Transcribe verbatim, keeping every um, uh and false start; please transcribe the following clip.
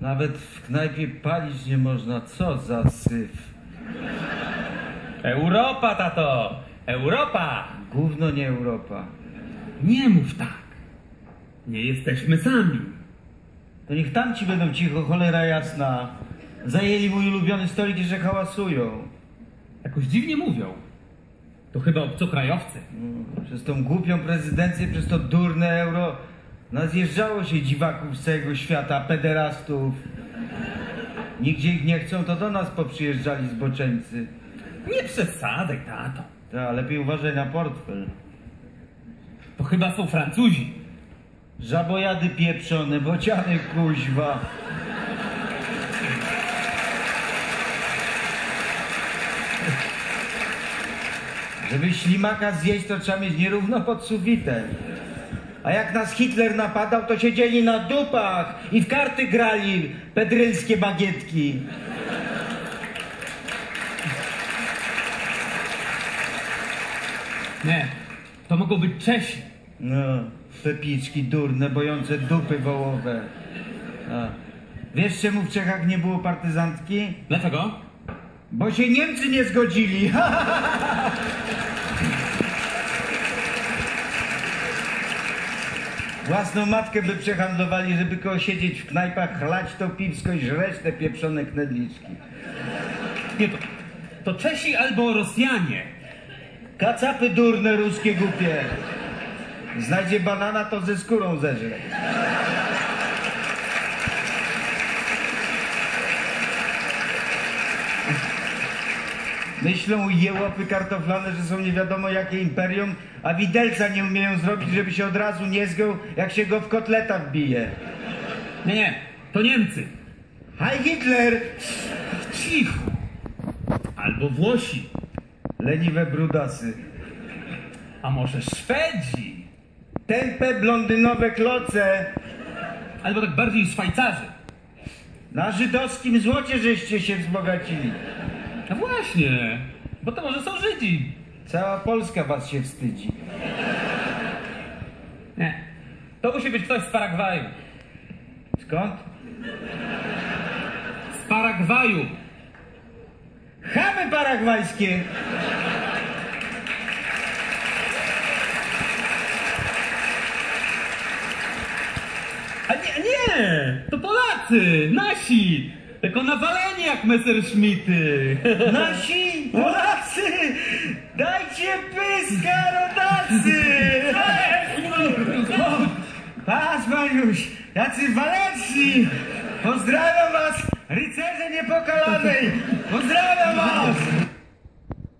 Nawet w knajpie palić nie można. Co za syf. Europa, tato! Europa! Gówno nie Europa. Nie mów tak. Nie jesteśmy sami. To niech tamci będą cicho, cholera jasna. Zajęli mój ulubiony stolik i że hałasują. Jakoś dziwnie mówią. To chyba obcokrajowcy. No, przez tą głupią prezydencję, przez to durne euro nazjeżdżało się dziwaków z całego świata, pederastów. Nigdzie ich nie chcą, to do nas poprzyjeżdżali zboczeńcy. Nie przesadzaj, tato. Ta, lepiej uważaj na portfel. To chyba są Francuzi. Żabojady pieprzone, bociany kuźwa. Żeby ślimaka zjeść, to trzeba mieć nierówno pod sufitem. A jak nas Hitler napadał, to siedzieli na dupach i w karty grali pedrylskie bagietki. Nie, to mogą być Czesi. No, pepiczki durne, bojące dupy wołowe. A. Wiesz, czemu w Czechach nie było partyzantki? Dlaczego? Bo się Niemcy nie zgodzili. Własną matkę by przehandlowali, żeby koło siedzieć w knajpach, chlać to piwsko i żreć te pieprzone knedliczki. Nie, to, to Czesi albo Rosjanie. Kacapy durne, ruskie głupie. Znajdzie banana, to ze skórą zeżre. Myślą jełopy kartoflane, że są nie wiadomo jakie imperium, a widelca nie umieją zrobić, żeby się od razu nie zgiął, jak się go w kotleta wbije. Nie, nie, to Niemcy. Heil Hitler! Cicho. Albo Włosi. Leniwe brudasy. A może Szwedzi? Tępe blondynowe kloce. Albo tak bardziej Szwajcarzy. Na żydowskim złocie żeście się wzbogacili. No właśnie, bo to może są Żydzi. Cała Polska was się wstydzi. Nie, to musi być ktoś z Paragwaju. Skąd? Z Paragwaju. Chamy paragwajskie! A nie, nie, to Polacy, nasi. Tylko nawaleni jak Messerschmitty. Nasi Polacy! Dajcie pyska, rodacy! O, patrz, Mariusz, jacy waleczni! Pozdrawiam was, rycerze niepokalanej! Pozdrawiam was!